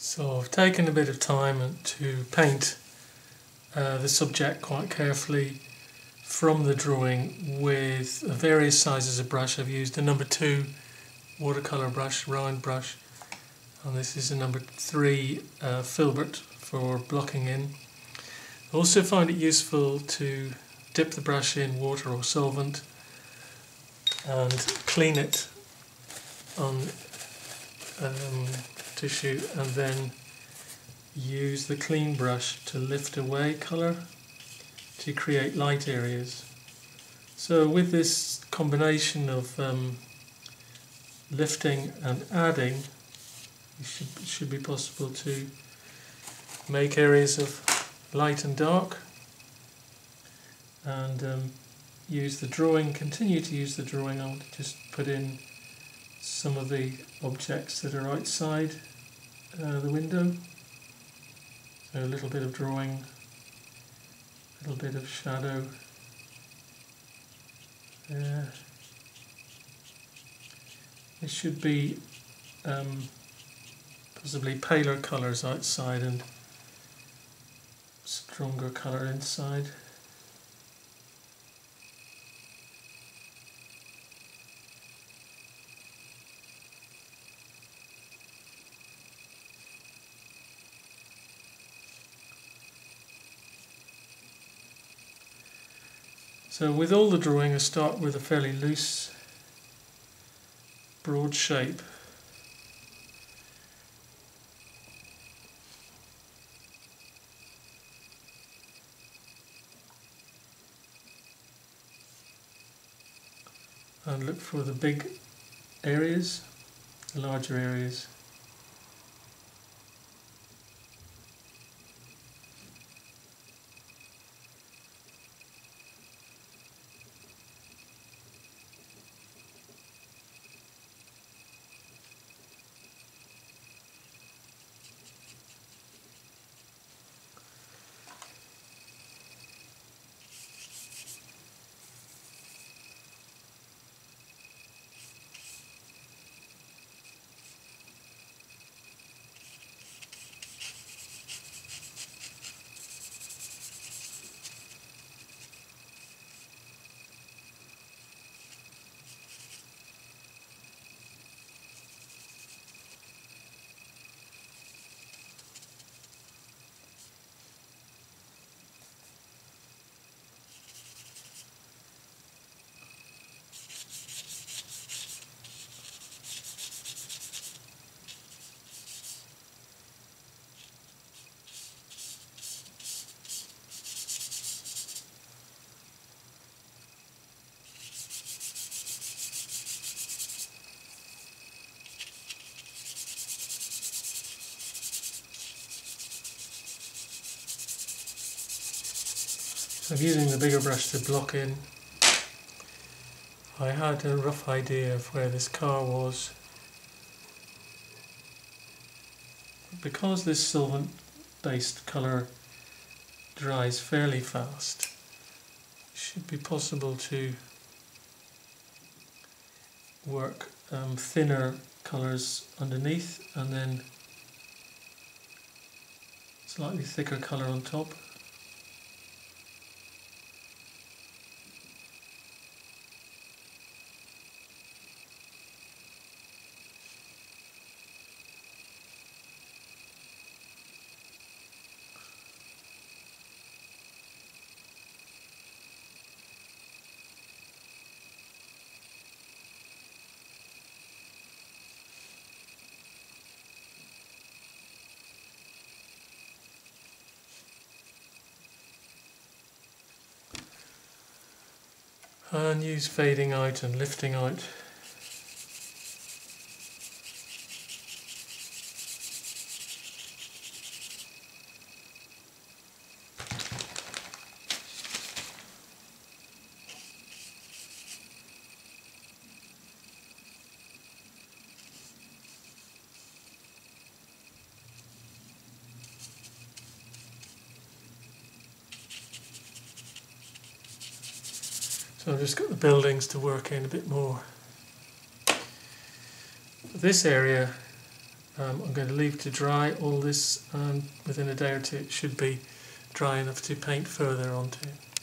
So I've taken a bit of time to paint the subject quite carefully from the drawing with various sizes of brush. I've used a number 2 watercolour brush, round brush, and this is a number 3 filbert for blocking in. I also find it useful to dip the brush in water or solvent and clean it on tissue, and then use the clean brush to lift away colour to create light areas. So with this combination of lifting and adding, it should be possible to make areas of light and dark, and continue to use the drawing. I'll just put in some of the objects that are outside the window. So a little bit of drawing, a little bit of shadow there. It should be possibly paler colours outside and stronger colour inside. So with all the drawing, I start with a fairly loose, broad shape. And look for the big areas, the larger areas. So I'm using the bigger brush to block in. I had a rough idea of where this car was. Because this solvent-based colour dries fairly fast, it should be possible to work thinner colours underneath and then slightly thicker colour on top. And use fading out and lifting out. So I've just got the buildings to work in a bit more. This area I'm going to leave to dry all this, and within a day or two it should be dry enough to paint further onto.